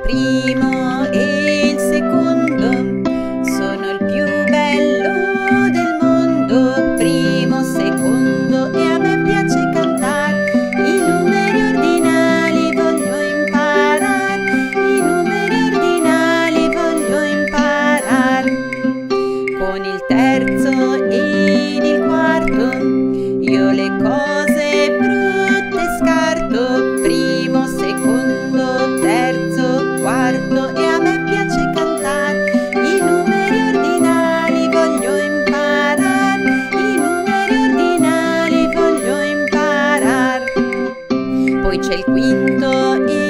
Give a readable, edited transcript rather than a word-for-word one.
primo e il secondo sono il più bello del mondo. Primo, secondo e a me piace cantare. I numeri ordinali voglio imparare. I numeri ordinali voglio imparare. Con il terzo ed il quarto io le cose brutte scarto. Primo, secondo, terzo, quarto e a me piace cantare. I numeri ordinali voglio imparare. I numeri ordinali voglio imparare. Poi c'è il quinto e